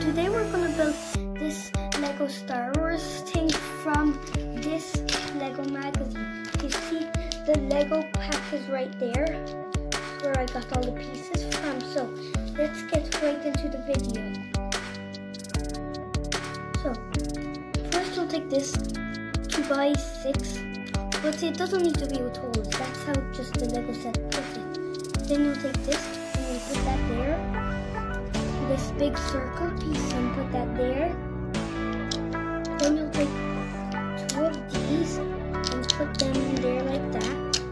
today we're gonna build this Lego Star Wars thing from this Lego magazine. You see the Lego pack is right there where I got all the pieces from. So let's get right into the video. So first you'll take this 2x6, but it doesn't need to be with holes. That's how just the Lego set puts it. Then you'll take this and you'll put that there. This big circle piece and put that there. Then you'll take two of these and put them there like that.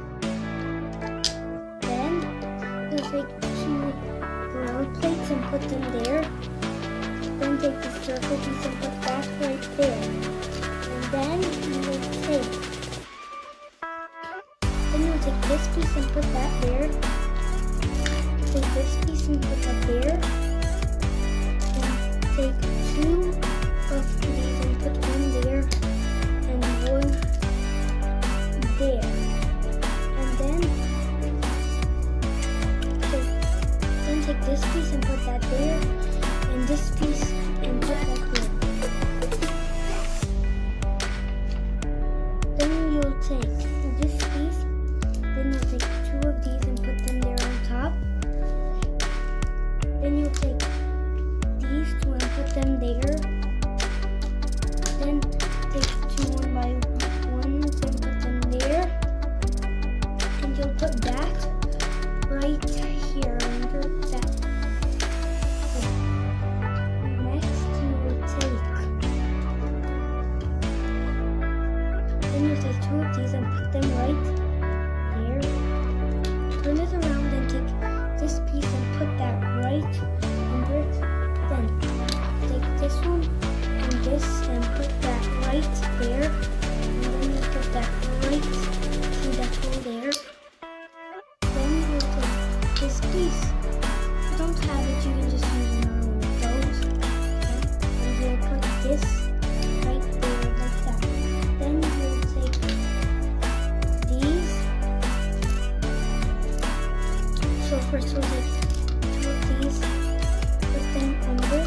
Then you'll take two round plates and put them there. Then take the circle piece and put that right there. And then you'll take this piece and put that there. Take this piece and put that there. Take two of these and put one there and one there. And then take this piece and put that there, and this piece and put that there. Then you'll take this piece, then you'll take two of these and put them there on top. Then you'll take these two and put them there. Then take two one by ones and put them there. And you'll put that right here under that. Next you will take, then you'll take two of these and put them right there. Turn it around and take this piece and put that right under it. Then take this one and this and put that right there. And then you put that right through that hole there. Then you'll take this piece. If you don't have it, you can just use another one of those. And you'll put this right there like that. Then you'll take these. So first we'll take two of these, put them under.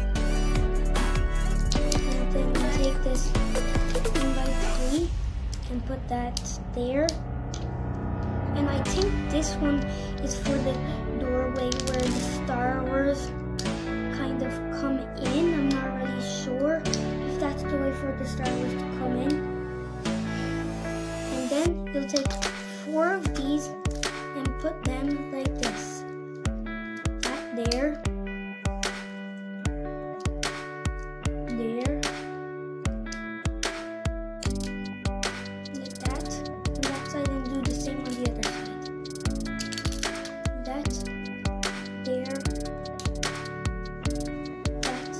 And then we'll take this 1x3 and put that there. And I think this one is for the doorway where the Star Wars kind of come in. I'm not really sure if that's the way for the Star Wars to come in. And then you'll take four of these and put them like this. That there. There. Like that. On that side, and do the same on the other side. That. There. That.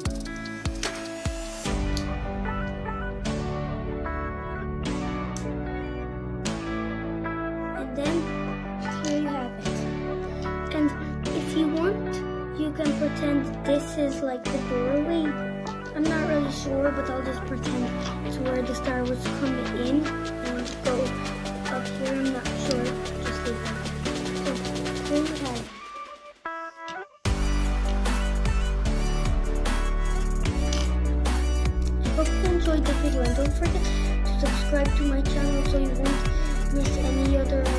And then here you have it. And if you want, you can pretend this is like the doorway. I'm not really sure, but I'll just pretend it's where the Star Wars come in and go up here. I'm not sure. Just leave that. So here you have it. I hope you enjoyed the video, and don't forget to subscribe to my channel so you won't miss any other